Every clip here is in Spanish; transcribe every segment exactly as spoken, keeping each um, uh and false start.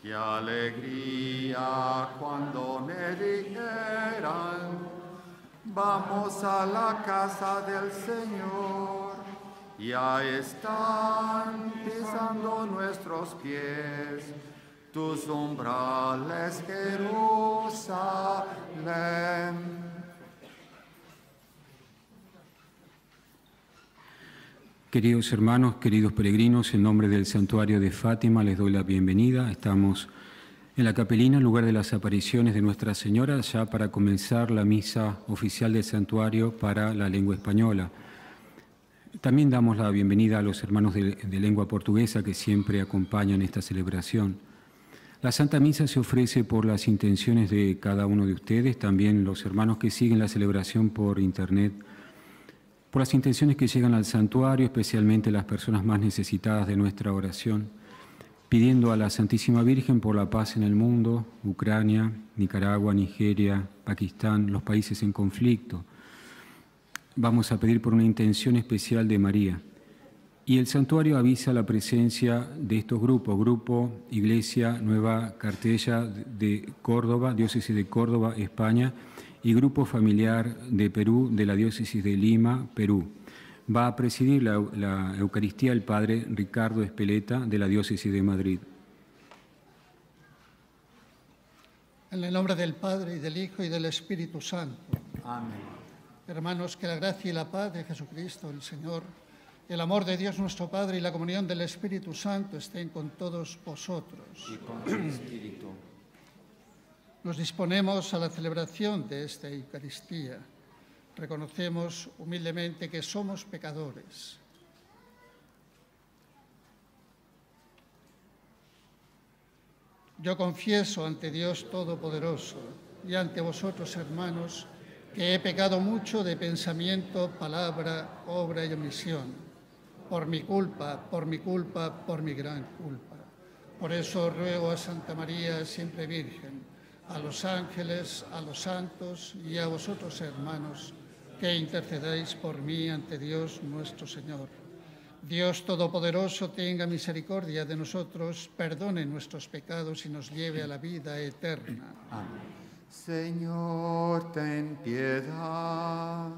Qué alegría cuando me dijeran, vamos a la casa del Señor. Ya están pisando nuestros pies tus umbrales, Jerusalén. Queridos hermanos, queridos peregrinos, en nombre del Santuario de Fátima les doy la bienvenida. Estamos en la capelina, lugar de las apariciones de Nuestra Señora, ya para comenzar la misa oficial del santuario para la lengua española. También damos la bienvenida a los hermanos de, de lengua portuguesa que siempre acompañan esta celebración. La Santa Misa se ofrece por las intenciones de cada uno de ustedes, también los hermanos que siguen la celebración por internet, por las intenciones que llegan al santuario, especialmente las personas más necesitadas de nuestra oración, pidiendo a la Santísima Virgen por la paz en el mundo, Ucrania, Nicaragua, Nigeria, Pakistán, los países en conflicto. Vamos a pedir por una intención especial de María. Y el santuario avisa la presencia de estos grupos, Grupo Iglesia Nueva Cartella de Córdoba, Diócesis de Córdoba, España, y Grupo Familiar de Perú, de la Diócesis de Lima, Perú. Va a presidir la, la Eucaristía el Padre Ricardo Espeleta, de la Diócesis de Madrid. En el nombre del Padre, y del Hijo, y del Espíritu Santo. Amén. Hermanos, que la gracia y la paz de Jesucristo, el Señor, el amor de Dios nuestro Padre y la comunión del Espíritu Santo estén con todos vosotros. Y con tu espíritu. Nos disponemos a la celebración de esta Eucaristía. Reconocemos humildemente que somos pecadores. Yo confieso ante Dios Todopoderoso y ante vosotros, hermanos, que he pecado mucho de pensamiento, palabra, obra y omisión, por mi culpa, por mi culpa, por mi gran culpa. Por eso ruego a Santa María, siempre Virgen, a los ángeles, a los santos y a vosotros, hermanos, que intercedáis por mí ante Dios nuestro Señor. Dios Todopoderoso tenga misericordia de nosotros, perdone nuestros pecados y nos lleve a la vida eterna. Amén. Señor, ten piedad.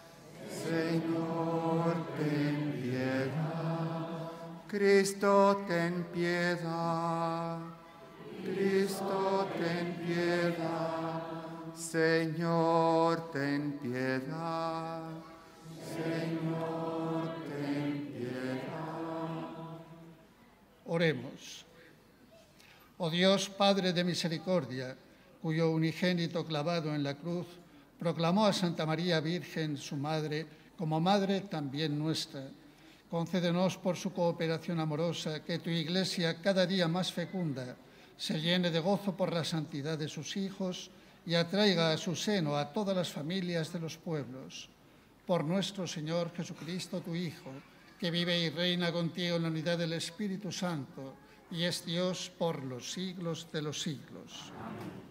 Señor, ten piedad. Cristo, ten piedad. Cristo, ten piedad. Señor, ten piedad. Señor, ten piedad. Oremos. Oh Dios, Padre de misericordia, cuyo unigénito clavado en la cruz proclamó a Santa María Virgen, su Madre, como Madre también nuestra. Concédenos por su cooperación amorosa que tu Iglesia, cada día más fecunda, se llene de gozo por la santidad de sus hijos y atraiga a su seno a todas las familias de los pueblos. Por nuestro Señor Jesucristo, tu Hijo, que vive y reina contigo en la unidad del Espíritu Santo, y es Dios por los siglos de los siglos. Amén.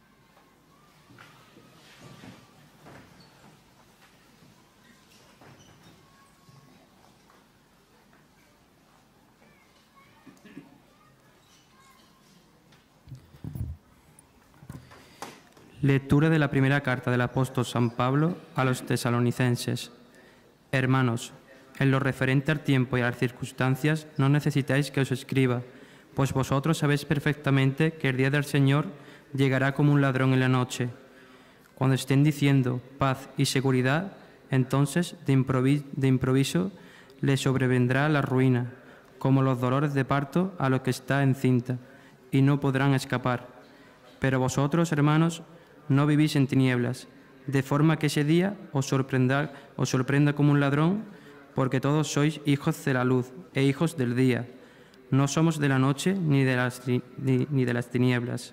Lectura de la primera carta del apóstol San Pablo a los tesalonicenses. Hermanos, en lo referente al tiempo y a las circunstancias no necesitáis que os escriba, pues vosotros sabéis perfectamente que el día del Señor llegará como un ladrón en la noche. Cuando estén diciendo paz y seguridad, entonces de improviso, de improviso les sobrevendrá la ruina, como los dolores de parto a lo que está encinta, y no podrán escapar. Pero vosotros, hermanos, no vivís en tinieblas, de forma que ese día os sorprenda, os sorprenda como un ladrón, porque todos sois hijos de la luz e hijos del día. No somos de la noche ni de las, ni, ni de las tinieblas.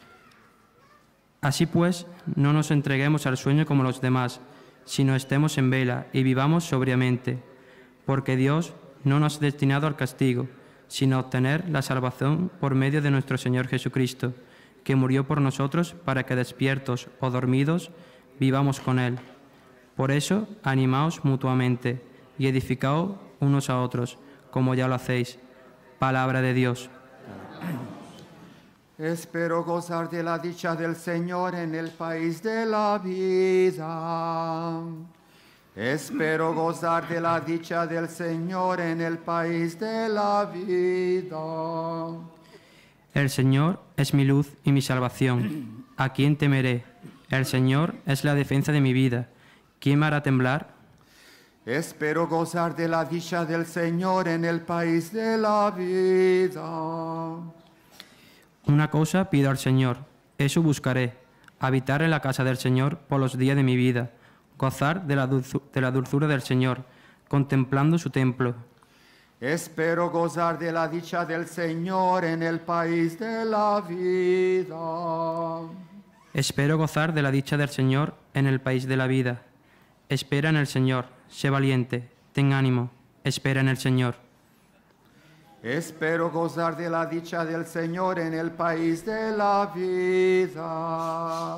Así pues, no nos entreguemos al sueño como los demás, sino estemos en vela y vivamos sobriamente, porque Dios no nos ha destinado al castigo, sino a obtener la salvación por medio de nuestro Señor Jesucristo, que murió por nosotros para que despiertos o dormidos vivamos con Él. Por eso, animaos mutuamente y edificaos unos a otros, como ya lo hacéis. Palabra de Dios. Espero gozar de la dicha del Señor en el país de la vida. Espero gozar de la dicha del Señor en el país de la vida. El Señor es mi luz y mi salvación. ¿A quién temeré? El Señor es la defensa de mi vida. ¿Quién me hará temblar? Espero gozar de la dicha del Señor en el país de la vida. Una cosa pido al Señor, eso buscaré, habitar en la casa del Señor por los días de mi vida, gozar de la, dulzu- de la dulzura del Señor, contemplando su templo. Espero gozar de la dicha del Señor en el país de la vida. Espero gozar de la dicha del Señor en el país de la vida. Espera en el Señor, sé valiente, ten ánimo, espera en el Señor. Espero gozar de la dicha del Señor en el país de la vida.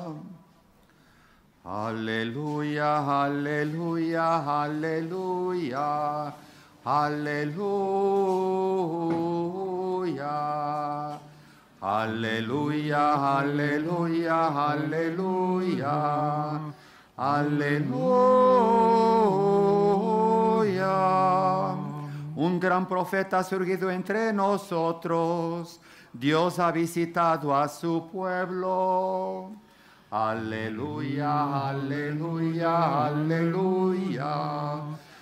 Aleluya, aleluya, aleluya, aleluya. Aleluya, aleluya, aleluya, aleluya. Un gran profeta ha surgido entre nosotros. Dios ha visitado a su pueblo. Aleluya, aleluya, aleluya,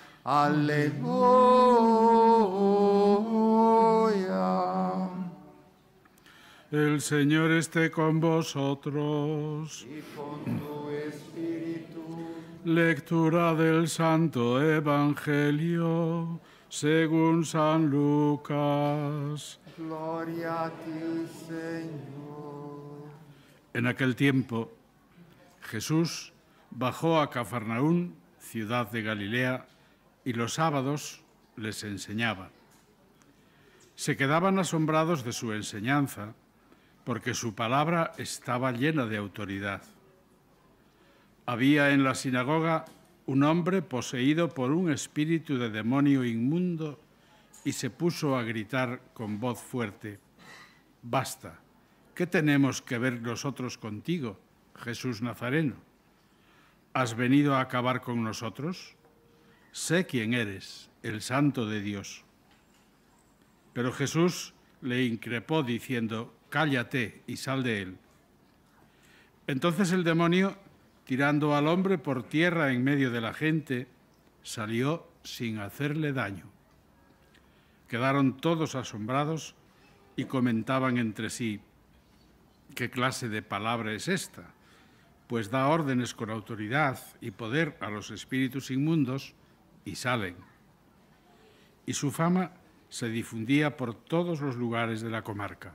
aleluya. El Señor esté con vosotros. Y con tu espíritu. Lectura del Santo Evangelio según San Lucas. Gloria a ti, Señor. En aquel tiempo, Jesús bajó a Cafarnaún, ciudad de Galilea, y los sábados les enseñaba. Se quedaban asombrados de su enseñanza, porque su palabra estaba llena de autoridad. Había en la sinagoga un hombre poseído por un espíritu de demonio inmundo y se puso a gritar con voz fuerte: «Basta, ¿qué tenemos que ver nosotros contigo, Jesús Nazareno? ¿Has venido a acabar con nosotros? Sé quién eres, el Santo de Dios». Pero Jesús le increpó diciendo: «Cállate y sal de él». Entonces el demonio, tirando al hombre por tierra en medio de la gente, salió sin hacerle daño. Quedaron todos asombrados y comentaban entre sí: «¿Qué clase de palabra es esta? Pues da órdenes con autoridad y poder a los espíritus inmundos y salen». Y su fama se difundía por todos los lugares de la comarca.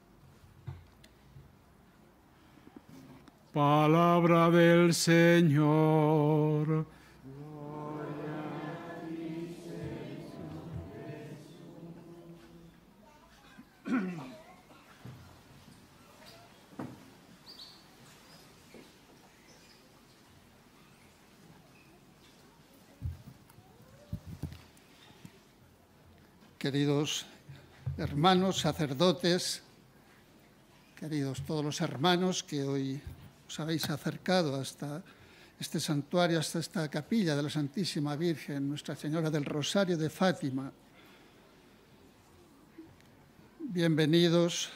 Palabra del Señor. Queridos hermanos sacerdotes, queridos todos los hermanos que hoy os habéis acercado hasta este santuario, hasta esta capilla de la Santísima Virgen, Nuestra Señora del Rosario de Fátima. Bienvenidos.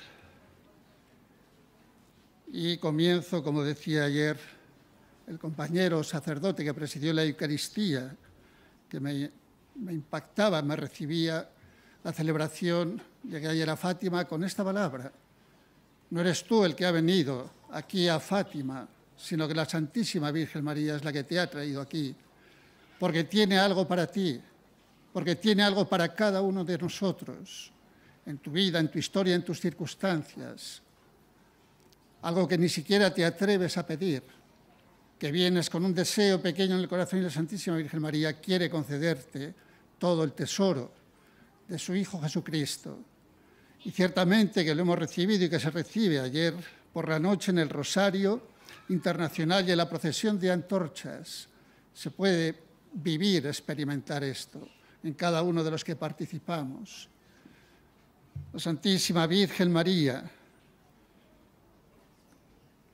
Y comienzo, como decía ayer el compañero sacerdote que presidió la Eucaristía, que me, me impactaba, me recibía la celebración, llegué ayer a Fátima con esta palabra: no eres tú el que ha venido aquí a Fátima, sino que la Santísima Virgen María es la que te ha traído aquí, porque tiene algo para ti, porque tiene algo para cada uno de nosotros, en tu vida, en tu historia, en tus circunstancias, algo que ni siquiera te atreves a pedir, que vienes con un deseo pequeño en el corazón y la Santísima Virgen María quiere concederte todo el tesoro de su Hijo Jesucristo. Y ciertamente que lo hemos recibido y que se recibe ayer por la noche en el Rosario Internacional y en la procesión de antorchas. Se puede vivir, experimentar esto en cada uno de los que participamos. La Santísima Virgen María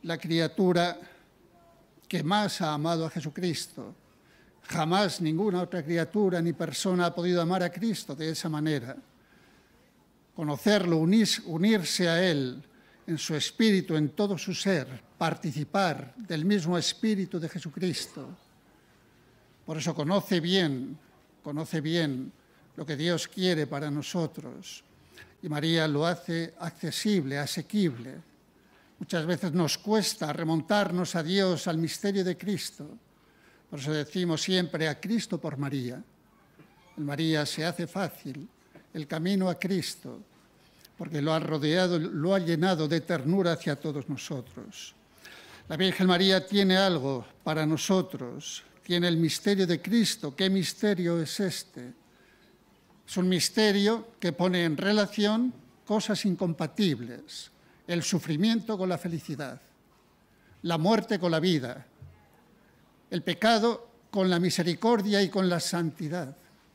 la criatura que más ha amado a Jesucristo. Jamás ninguna otra criatura ni persona ha podido amar a Cristo de esa manera. Conocerlo, unir, unirse a Él en su espíritu, en todo su ser, participar del mismo espíritu de Jesucristo. Por eso conoce bien, conoce bien lo que Dios quiere para nosotros. Y María lo hace accesible, asequible. Muchas veces nos cuesta remontarnos a Dios, al misterio de Cristo. Por eso decimos siempre a Cristo por María. En María se hace fácil el camino a Cristo, porque lo ha rodeado, lo ha llenado de ternura hacia todos nosotros. La Virgen María tiene algo para nosotros, tiene el misterio de Cristo. ¿Qué misterio es este? Es un misterio que pone en relación cosas incompatibles: el sufrimiento con la felicidad, la muerte con la vida, el pecado con la misericordia y con la santidad.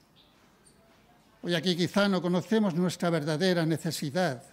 Hoy aquí quizá no conocemos nuestra verdadera necesidad,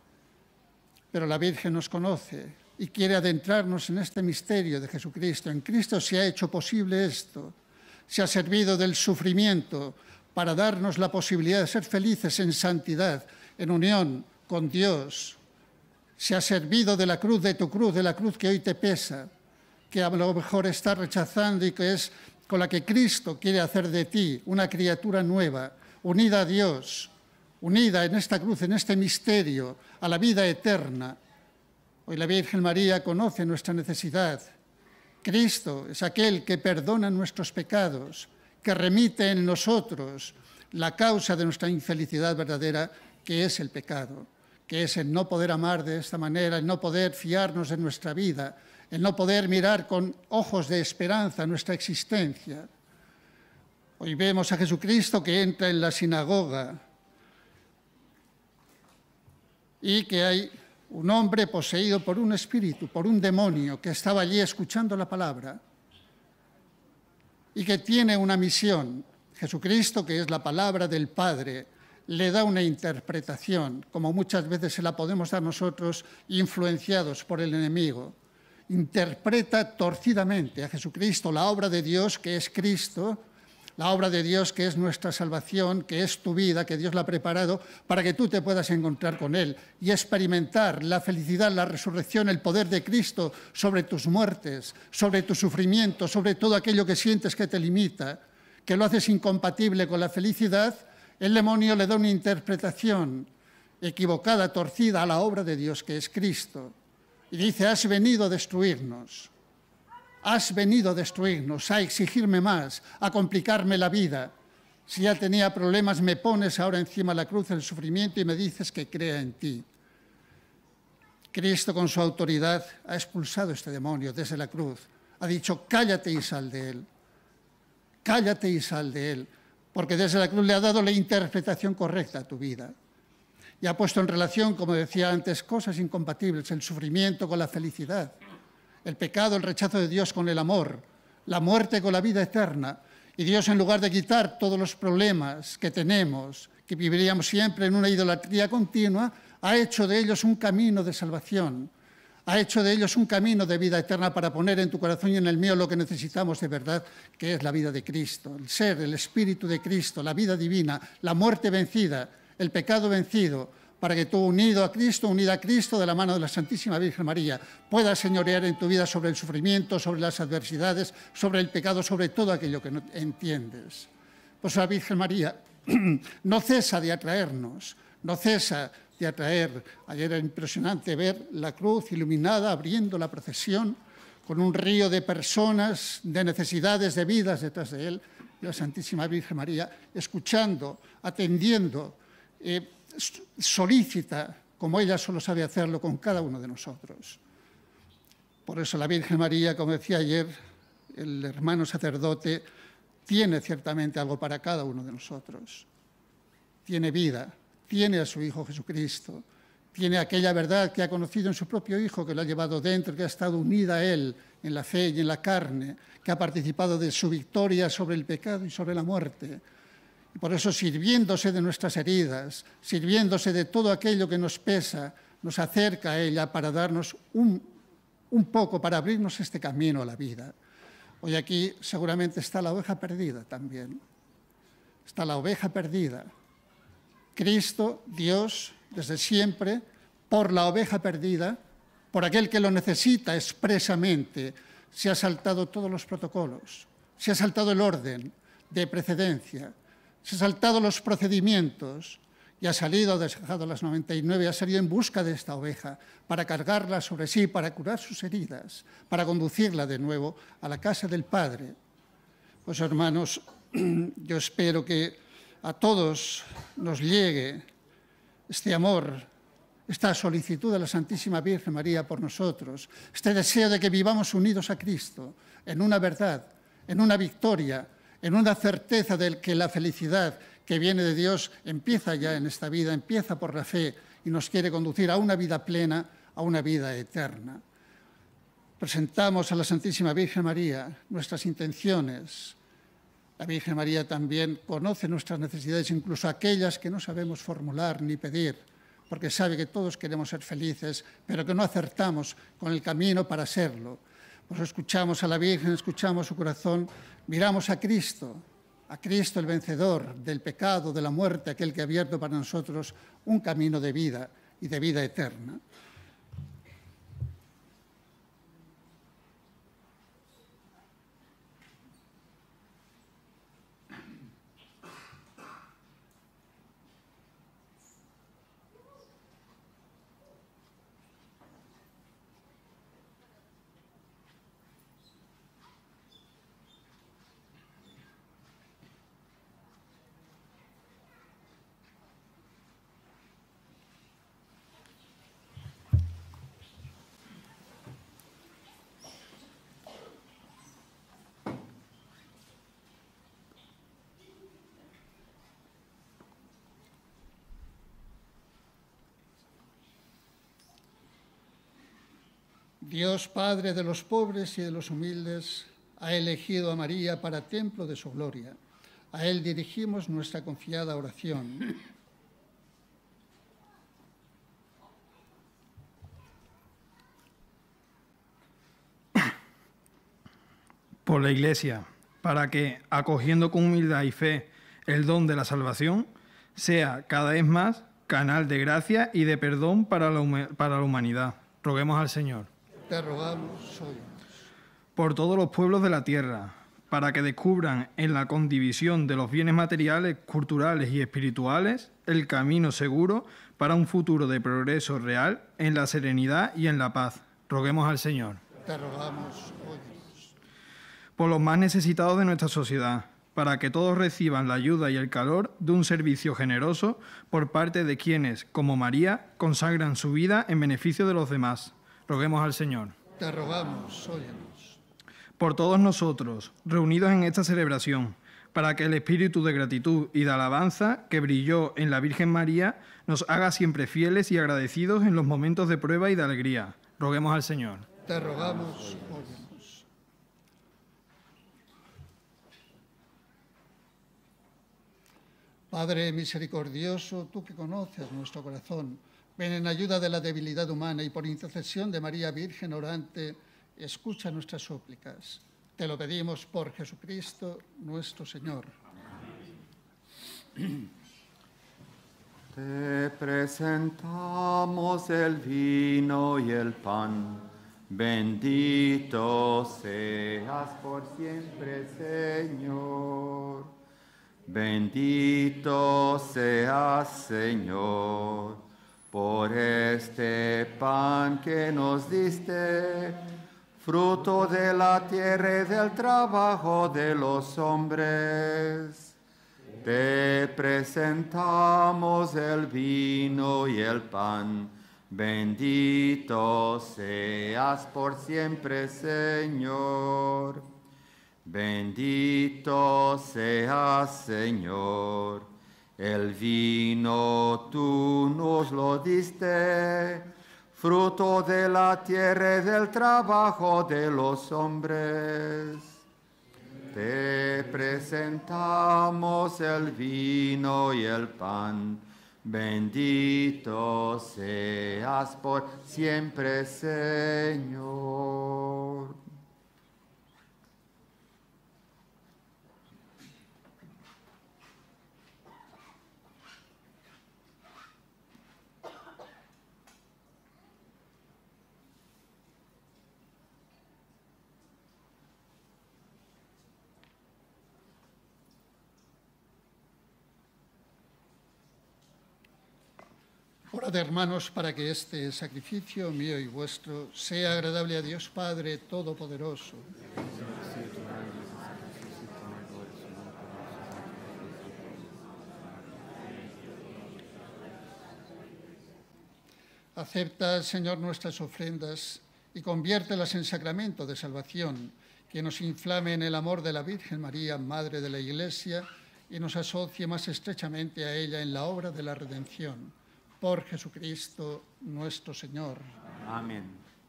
pero la Virgen nos conoce y quiere adentrarnos en este misterio de Jesucristo. En Cristo se ha hecho posible esto, se ha servido del sufrimiento para darnos la posibilidad de ser felices en santidad, en unión con Dios. Se ha servido de la cruz, de tu cruz, de la cruz que hoy te pesa, que a lo mejor estás rechazando y que es con la que Cristo quiere hacer de ti una criatura nueva, unida a Dios, unida en esta cruz, en este misterio, a la vida eterna. Hoy la Virgen María conoce nuestra necesidad. Cristo es aquel que perdona nuestros pecados, que remite en nosotros la causa de nuestra infelicidad verdadera, que es el pecado, que es el no poder amar de esta manera, el no poder fiarnos de nuestra vida, el no poder mirar con ojos de esperanza nuestra existencia. Hoy vemos a Jesucristo que entra en la sinagoga y que hay un hombre poseído por un espíritu, por un demonio, que estaba allí escuchando la palabra y que tiene una misión. Jesucristo, que es la palabra del Padre, le da una interpretación, como muchas veces se la podemos dar nosotros, influenciados por el enemigo. Interpreta torcidamente a Jesucristo, la obra de Dios, que es Cristo, la obra de Dios, que es nuestra salvación, que es tu vida, que Dios la ha preparado para que tú te puedas encontrar con Él y experimentar la felicidad, la resurrección, el poder de Cristo sobre tus muertes, sobre tu sufrimiento, sobre todo aquello que sientes que te limita, que lo haces incompatible con la felicidad. El demonio le da una interpretación equivocada, torcida a la obra de Dios, que es Cristo, y dice: has venido a destruirnos. Has venido a destruirnos, a exigirme más, a complicarme la vida. Si ya tenía problemas, me pones ahora encima de la cruz el sufrimiento y me dices que crea en ti. Cristo, con su autoridad, ha expulsado este demonio desde la cruz. Ha dicho: cállate y sal de él. Cállate y sal de él. Porque desde la cruz le ha dado la interpretación correcta a tu vida. Y ha puesto en relación, como decía antes, cosas incompatibles: el sufrimiento con la felicidad, el pecado, el rechazo de Dios con el amor, la muerte con la vida eterna. Y Dios, en lugar de quitar todos los problemas que tenemos, que viviríamos siempre en una idolatría continua, ha hecho de ellos un camino de salvación, ha hecho de ellos un camino de vida eterna para poner en tu corazón y en el mío lo que necesitamos de verdad, que es la vida de Cristo, el ser, el Espíritu de Cristo, la vida divina, la muerte vencida, el pecado vencido, para que tú, unido a Cristo, unida a Cristo, de la mano de la Santísima Virgen María, puedas señorear en tu vida sobre el sufrimiento, sobre las adversidades, sobre el pecado, sobre todo aquello que no entiendes. Pues la Virgen María no cesa de atraernos, no cesa de atraer. Ayer era impresionante ver la cruz iluminada, abriendo la procesión, con un río de personas, de necesidades, de vidas detrás de él, y la Santísima Virgen María, escuchando, atendiendo, eh, solícita, como ella solo sabe hacerlo con cada uno de nosotros. Por eso la Virgen María, como decía ayer el hermano sacerdote, tiene ciertamente algo para cada uno de nosotros. Tiene vida, tiene a su Hijo Jesucristo, tiene aquella verdad que ha conocido en su propio Hijo, que lo ha llevado dentro, que ha estado unida a Él en la fe y en la carne, que ha participado de su victoria sobre el pecado y sobre la muerte. Y por eso, sirviéndose de nuestras heridas, sirviéndose de todo aquello que nos pesa, nos acerca a ella para darnos un un poco para abrirnos este camino a la vida. Hoy aquí seguramente está la oveja perdida también. Está la oveja perdida. Cristo, Dios, desde siempre, por la oveja perdida, por aquel que lo necesita expresamente, se ha saltado todos los protocolos, se ha saltado el orden de precedencia, se ha saltado los procedimientos y ha salido, ha dejado las noventa y nueve, ha salido en busca de esta oveja para cargarla sobre sí, para curar sus heridas, para conducirla de nuevo a la casa del Padre. Pues hermanos, yo espero que a todos nos llegue este amor, esta solicitud de la Santísima Virgen María por nosotros, este deseo de que vivamos unidos a Cristo en una verdad, en una victoria, en una certeza de que la felicidad que viene de Dios empieza ya en esta vida, empieza por la fe y nos quiere conducir a una vida plena, a una vida eterna. Presentamos a la Santísima Virgen María nuestras intenciones. La Virgen María también conoce nuestras necesidades, incluso aquellas que no sabemos formular ni pedir, porque sabe que todos queremos ser felices, pero que no acertamos con el camino para serlo. Pues escuchamos a la Virgen, escuchamos su corazón, miramos a Cristo, a Cristo el vencedor del pecado, de la muerte, aquel que ha abierto para nosotros un camino de vida y de vida eterna. Dios, Padre de los pobres y de los humildes, ha elegido a María para templo de su gloria. A Él dirigimos nuestra confiada oración. Por la Iglesia, para que, acogiendo con humildad y fe el don de la salvación, sea cada vez más canal de gracia y de perdón para la, para la humanidad. Roguemos al Señor. Te rogamos, óyenos. Por todos los pueblos de la tierra, para que descubran en la condivisión de los bienes materiales, culturales y espirituales el camino seguro para un futuro de progreso real en la serenidad y en la paz. Roguemos al Señor. Te rogamos, óyenos. Por los más necesitados de nuestra sociedad, para que todos reciban la ayuda y el calor de un servicio generoso por parte de quienes, como María, consagran su vida en beneficio de los demás. Roguemos al Señor. Te rogamos, óyenos. Por todos nosotros, reunidos en esta celebración, para que el espíritu de gratitud y de alabanza que brilló en la Virgen María nos haga siempre fieles y agradecidos en los momentos de prueba y de alegría. Roguemos al Señor. Te rogamos, óyenos. Padre misericordioso, tú que conoces nuestro corazón, ven en ayuda de la debilidad humana y por intercesión de María Virgen orante, escucha nuestras súplicas. Te lo pedimos por Jesucristo nuestro Señor. Te presentamos el vino y el pan. Bendito seas por siempre, Señor. Bendito seas, Señor, por este pan que nos diste, fruto de la tierra y del trabajo de los hombres. Te presentamos el vino y el pan. Bendito seas por siempre, Señor. Bendito seas, Señor. El vino tú nos lo diste, fruto de la tierra y del trabajo de los hombres. Te presentamos el vino y el pan. Bendito seas por siempre, Señor. Orad, hermanos, para que este sacrificio mío y vuestro sea agradable a Dios Padre Todopoderoso. Acepta, Señor, nuestras ofrendas y conviértelas en sacramento de salvación, que nos inflame en el amor de la Virgen María, Madre de la Iglesia, y nos asocie más estrechamente a ella en la obra de la redención. Por Jesucristo nuestro Señor. Amén.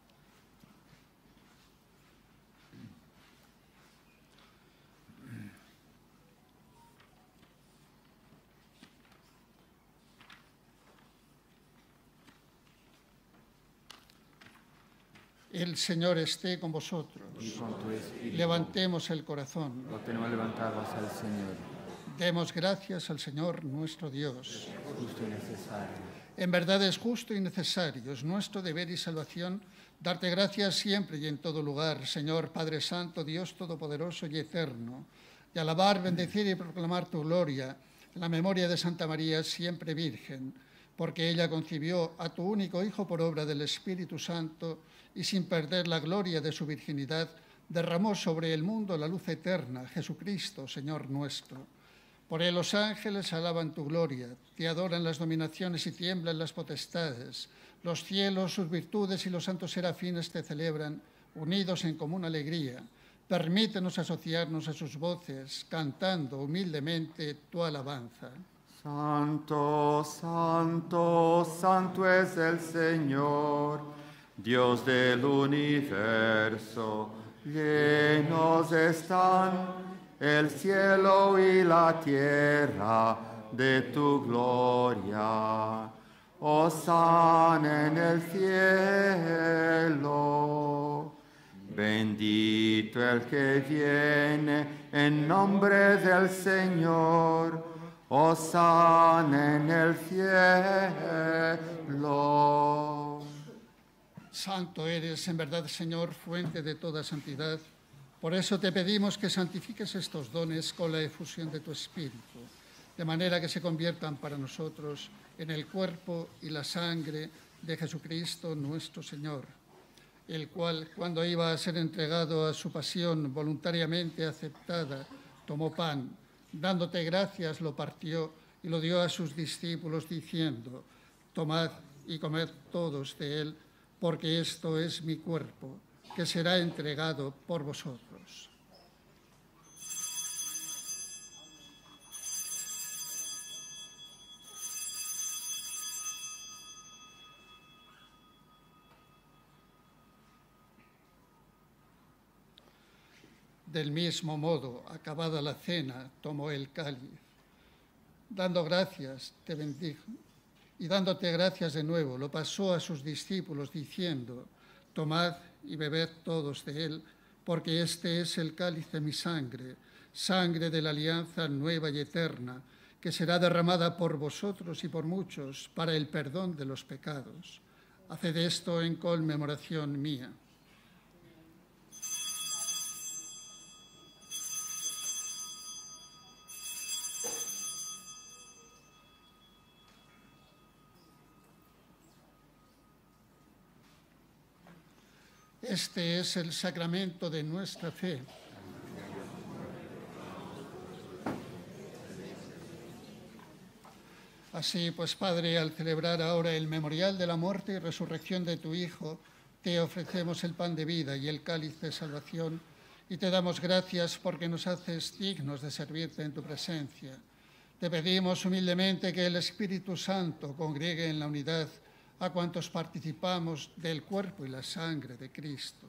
El Señor esté con vosotros. Y con tu espíritu. Levantemos el corazón. Lo tenemos levantado hacia el Señor. Demos gracias al Señor nuestro Dios. Justo y necesario. En verdad es justo y necesario, es nuestro deber y salvación darte gracias siempre y en todo lugar, Señor Padre Santo, Dios Todopoderoso y Eterno, y alabar, bendecir y proclamar tu gloria en la memoria de Santa María, siempre Virgen, porque ella concibió a tu único Hijo por obra del Espíritu Santo y sin perder la gloria de su virginidad, derramó sobre el mundo la luz eterna, Jesucristo, Señor nuestro. Por él los ángeles alaban tu gloria, te adoran las dominaciones y tiemblan las potestades. Los cielos, sus virtudes y los santos serafines te celebran, unidos en común alegría. Permítenos asociarnos a sus voces, cantando humildemente tu alabanza. Santo, santo, santo es el Señor, Dios del universo. Llenos están el cielo y la tierra de tu gloria. Hosana en el cielo. Bendito el que viene en nombre del Señor. Hosana en el cielo. Santo eres, en verdad, Señor, fuente de toda santidad. Por eso te pedimos que santifiques estos dones con la efusión de tu Espíritu, de manera que se conviertan para nosotros en el cuerpo y la sangre de Jesucristo nuestro Señor, el cual, cuando iba a ser entregado a su pasión voluntariamente aceptada, tomó pan, dándote gracias, lo partió y lo dio a sus discípulos, diciendo: tomad y comed todos de él, porque esto es mi cuerpo, que será entregado por vosotros. Del mismo modo, acabada la cena, tomó el cáliz. Dando gracias, te bendijo, y dándote gracias de nuevo, lo pasó a sus discípulos, diciendo: tomad y bebed todos de él, porque este es el cáliz de mi sangre, sangre de la alianza nueva y eterna, que será derramada por vosotros y por muchos para el perdón de los pecados. Haced esto en conmemoración mía. Este es el sacramento de nuestra fe. Así pues, Padre, al celebrar ahora el memorial de la muerte y resurrección de tu Hijo, te ofrecemos el pan de vida y el cáliz de salvación, y te damos gracias porque nos haces dignos de servirte en tu presencia. Te pedimos humildemente que el Espíritu Santo congregue en la unidad a cuantos participamos del cuerpo y la sangre de Cristo.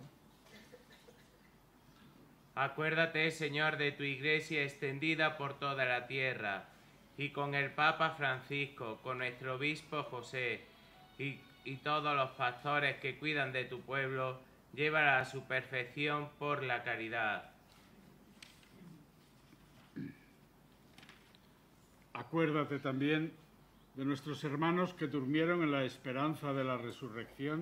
Acuérdate, Señor, de tu Iglesia extendida por toda la tierra, y con el Papa Francisco, con nuestro obispo José y, y todos los pastores que cuidan de tu pueblo, llévala a su perfección por la caridad. Acuérdate también de nuestros hermanos que durmieron en la esperanza de la resurrección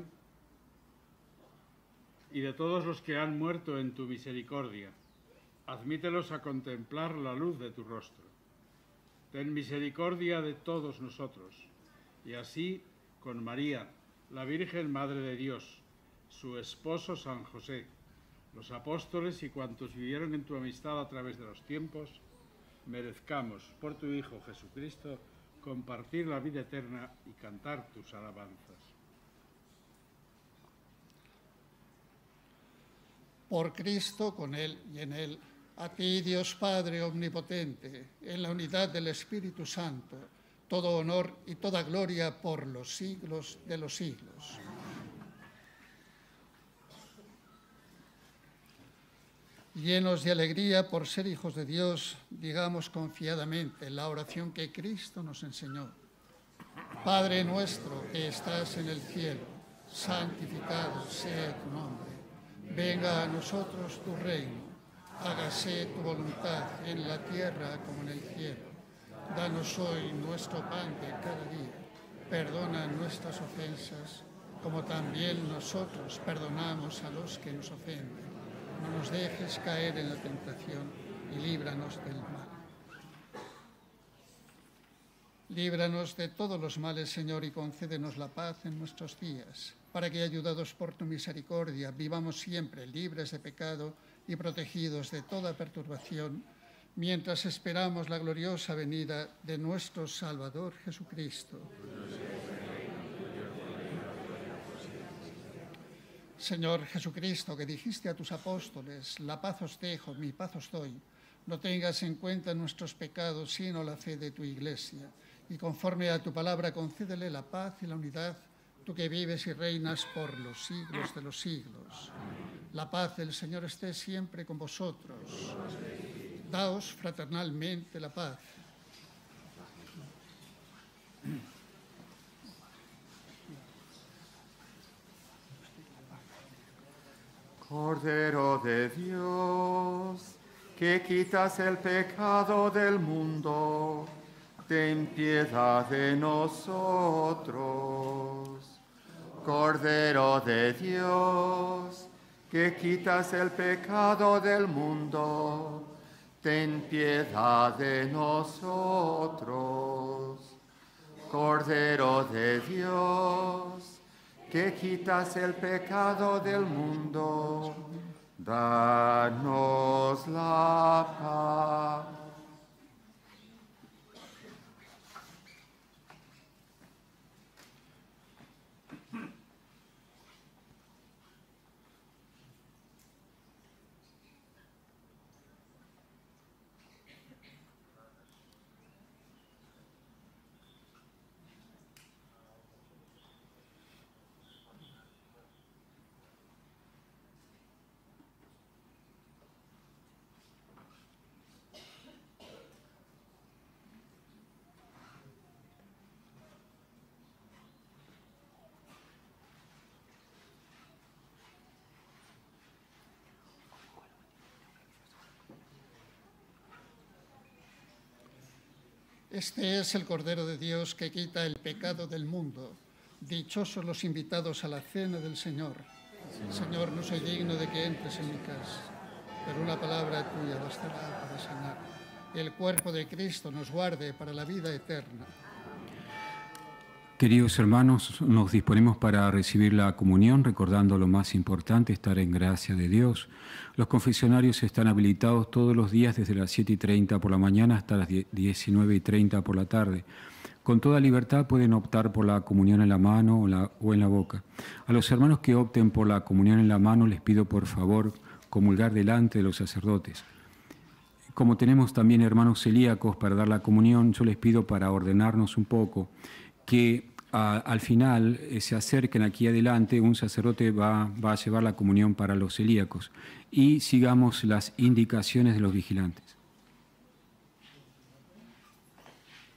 y de todos los que han muerto en tu misericordia. Admítelos a contemplar la luz de tu rostro. Ten misericordia de todos nosotros, y así, con María, la Virgen Madre de Dios, su esposo San José, los apóstoles y cuantos vivieron en tu amistad a través de los tiempos, merezcamos, por tu Hijo Jesucristo, compartir la vida eterna y cantar tus alabanzas. Por Cristo, con Él y en Él, a ti, Dios Padre Omnipotente, en la unidad del Espíritu Santo, todo honor y toda gloria por los siglos de los siglos. Llenos de alegría por ser hijos de Dios, digamos confiadamente la oración que Cristo nos enseñó. Padre nuestro que estás en el cielo, santificado sea tu nombre. Venga a nosotros tu reino. Hágase tu voluntad en la tierra como en el cielo. Danos hoy nuestro pan de cada día. Perdona nuestras ofensas, como también nosotros perdonamos a los que nos ofenden. No nos dejes caer en la tentación y líbranos del mal. Líbranos de todos los males, Señor, y concédenos la paz en nuestros días, para que, ayudados por tu misericordia, vivamos siempre libres de pecado y protegidos de toda perturbación, mientras esperamos la gloriosa venida de nuestro Salvador Jesucristo. Señor Jesucristo, que dijiste a tus apóstoles, la paz os dejo, mi paz os doy, no tengas en cuenta nuestros pecados, sino la fe de tu Iglesia, y conforme a tu palabra concédele la paz y la unidad, tú que vives y reinas por los siglos de los siglos. La paz del Señor esté siempre con vosotros. Daos fraternalmente la paz. Cordero de Dios, que quitas el pecado del mundo, ten piedad de nosotros. Cordero de Dios, que quitas el pecado del mundo, ten piedad de nosotros. Cordero de Dios, que quitas el pecado del mundo, danos la paz. Este es el Cordero de Dios que quita el pecado del mundo. Dichosos los invitados a la cena del Señor. Señor, no soy digno de que entres en mi casa, pero una palabra tuya bastará para sanar. El cuerpo de Cristo nos guarde para la vida eterna. Queridos hermanos, nos disponemos para recibir la comunión, recordando lo más importante, estar en gracia de Dios. Los confesionarios están habilitados todos los días desde las siete y treinta por la mañana hasta las diecinueve y treinta por la tarde. Con toda libertad pueden optar por la comunión en la mano o, la, o en la boca. A los hermanos que opten por la comunión en la mano les pido por favor comulgar delante de los sacerdotes. Como tenemos también hermanos celíacos para dar la comunión, yo les pido para ordenarnos un poco que a, al final eh, se acerquen aquí adelante, un sacerdote va, va a llevar la comunión para los celíacos y sigamos las indicaciones de los vigilantes.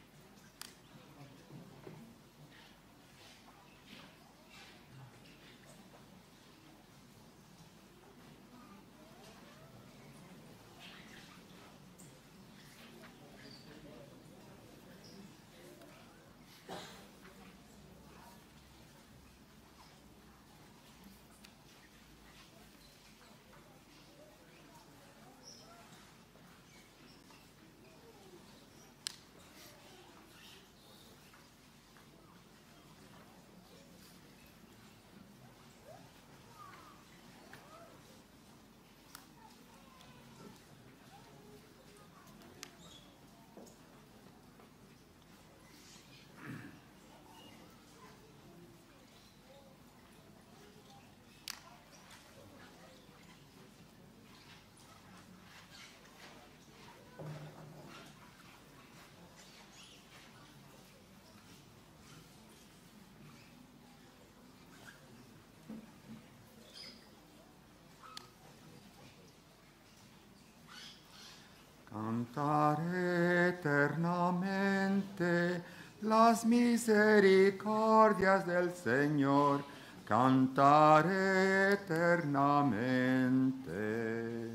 Cantaré eternamente las misericordias del Señor. Cantaré eternamente.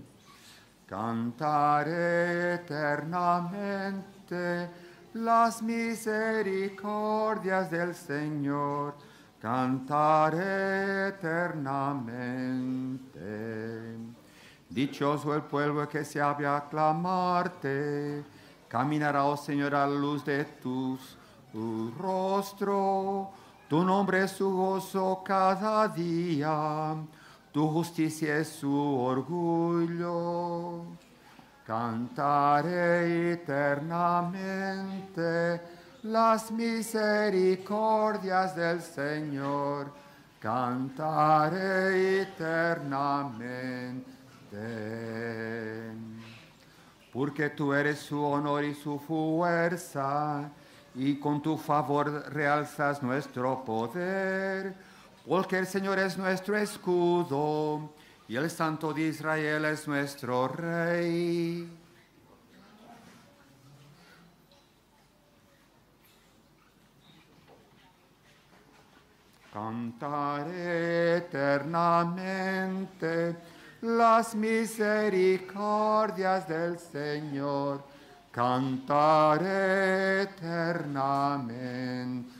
Cantaré eternamente las misericordias del Señor. Cantaré eternamente. Dichoso el pueblo que se abre a aclamarte. Caminará, oh Señor, a la luz de tu rostro. Tu nombre es su gozo cada día. Tu justicia es su orgullo. Cantaré eternamente las misericordias del Señor. Cantaré eternamente. Porque tú eres su honor y su fuerza, y con tu favor realzas nuestro poder. Porque el Señor es nuestro escudo, y el Santo de Israel es nuestro Rey. Cantaré eternamente las misericordias del Señor. Cantaré eternamente.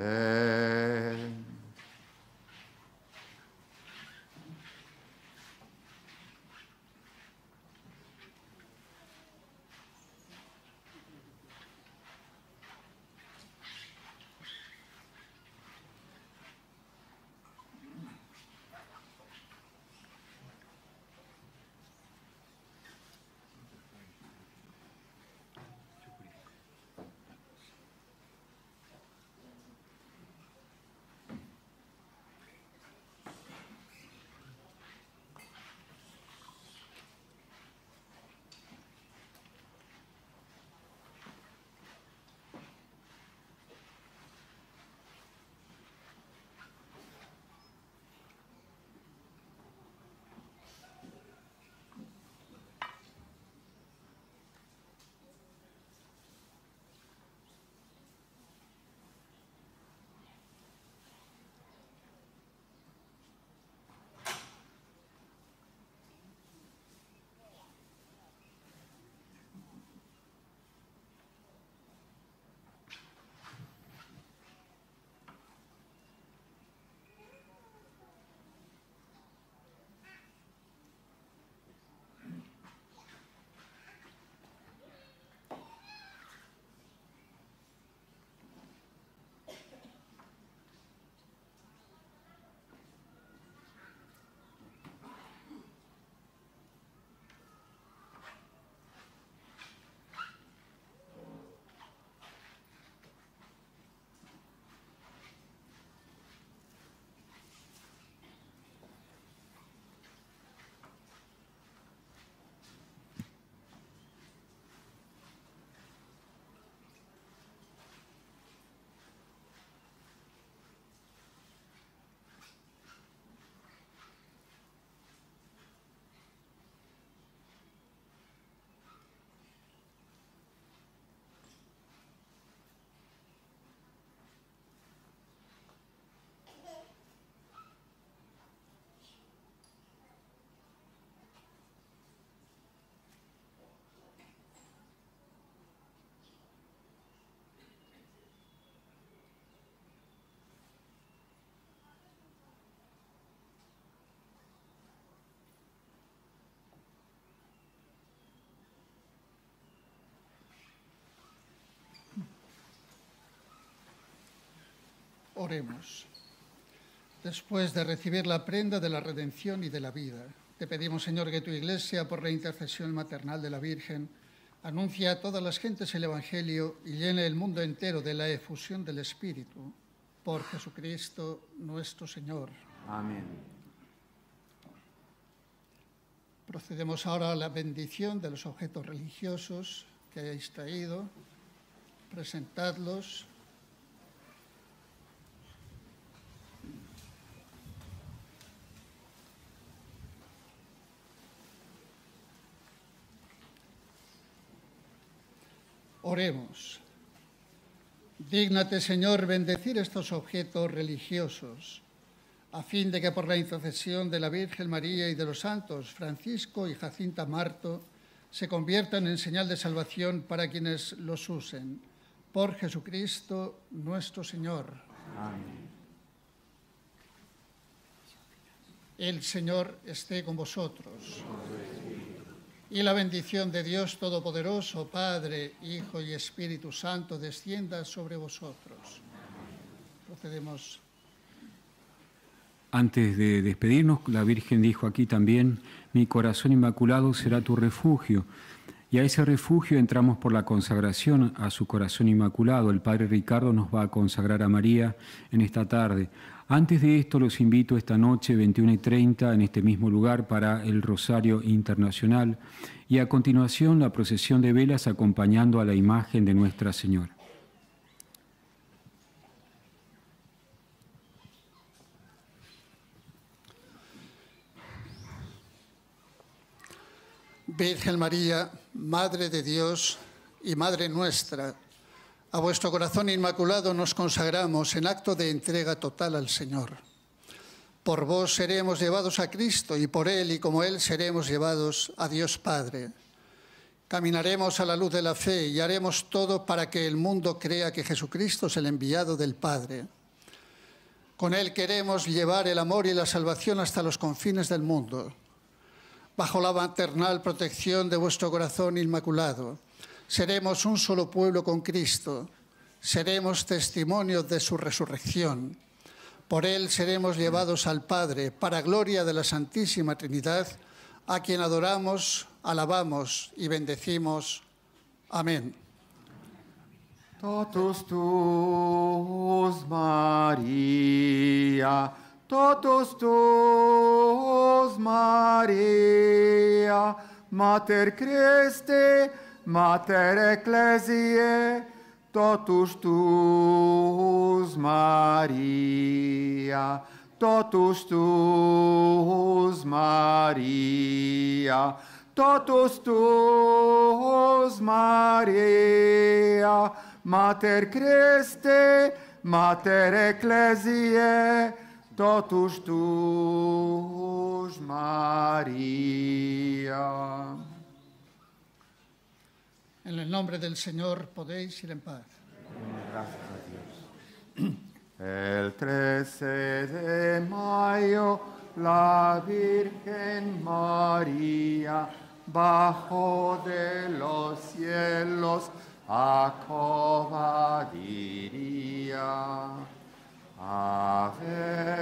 Oremos. Después de recibir la prenda de la redención y de la vida, te pedimos, Señor, que tu Iglesia, por la intercesión maternal de la Virgen, anuncie a todas las gentes el Evangelio y llene el mundo entero de la efusión del Espíritu. Por Jesucristo nuestro Señor. Amén. Procedemos ahora a la bendición de los objetos religiosos que hayáis traído. Presentadlos. Oremos. Dígnate, Señor, bendecir estos objetos religiosos, a fin de que por la intercesión de la Virgen María y de los santos Francisco y Jacinta Marto se conviertan en señal de salvación para quienes los usen. Por Jesucristo nuestro Señor. Amén. El Señor esté con vosotros. Y la bendición de Dios Todopoderoso, Padre, Hijo y Espíritu Santo, descienda sobre vosotros. Procedemos. Antes de despedirnos, la Virgen dijo aquí también, mi corazón inmaculado será tu refugio. Y a ese refugio entramos por la consagración a su corazón inmaculado. El Padre Ricardo nos va a consagrar a María en esta tarde. Antes de esto, los invito esta noche, veintiuna y treinta, en este mismo lugar para el Rosario Internacional. Y a continuación, la procesión de velas acompañando a la imagen de Nuestra Señora. Virgen María, Madre de Dios y Madre nuestra, a vuestro corazón inmaculado nos consagramos en acto de entrega total al Señor. Por vos seremos llevados a Cristo y por Él y como Él seremos llevados a Dios Padre. Caminaremos a la luz de la fe y haremos todo para que el mundo crea que Jesucristo es el enviado del Padre. Con Él queremos llevar el amor y la salvación hasta los confines del mundo. Bajo la maternal protección de vuestro corazón inmaculado, seremos un solo pueblo con Cristo, seremos testimonios de su resurrección. Por Él seremos llevados al Padre, para gloria de la Santísima Trinidad, a quien adoramos, alabamos y bendecimos. Amén. Totus tuus, Maria, totus tuus, Maria, Mater Christi, Mater Ecclesiae, totus tuus, Maria, totus tuus, Maria, totus tuus, Maria, Mater Christi, Mater Ecclesiae, totus tuus, Maria. En el nombre del Señor podéis ir en paz. Gracias a Dios. El trece de mayo, la Virgen María bajó de los cielos a cobadiría. Ave